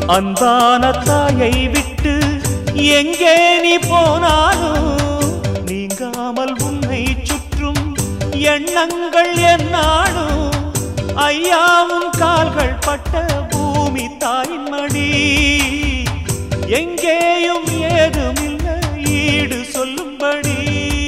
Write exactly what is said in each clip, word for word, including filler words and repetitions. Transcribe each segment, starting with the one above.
அன்பான தாயை விட்டு எங்கே நீ போனாலும் நீங்காமல் உன்னை சுற்றும் எண்ணங்கள் என்னாலும் ஐயாவும் கால்கள் பட்ட பூமி தாயின் மடி எங்கேயும் ஏதுமில்லை ஈடு சொல்லும்படி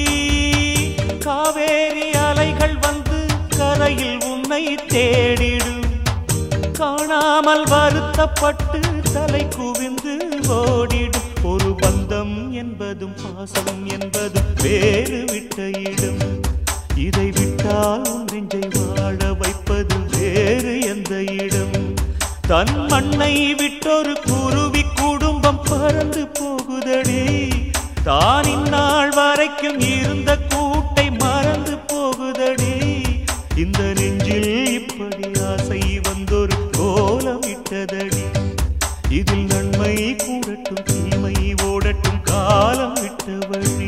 காவேரி அலைகள் வந்து கரையில் உன்னை தேடிடும் காணாமல் வருத்தப்பட்டு தலை குவிந்து ஓடிடும் ஒரு பந்தம் என்பதும் பாசம் என்பதும் வேறு விட்ட இடம் இதை விட்டால் நெஞ்சை வாழ வைப்பது வேறு எந்த இடம் தன் மண்ணை விட்டொரு குருவி குடும்பம் பறந்து போகுதடி தான் இந்நாள் வரைக்கும் இருந்த கூட்டை மறந்து போகுதடி இந்த நெஞ்சில் இப்படி ஆசை வந்தொரு கோலம் இட்டதடி இதில் நன்மை கூடட்டும் தீமை ஓடட்டும் காலம் விட்டவள்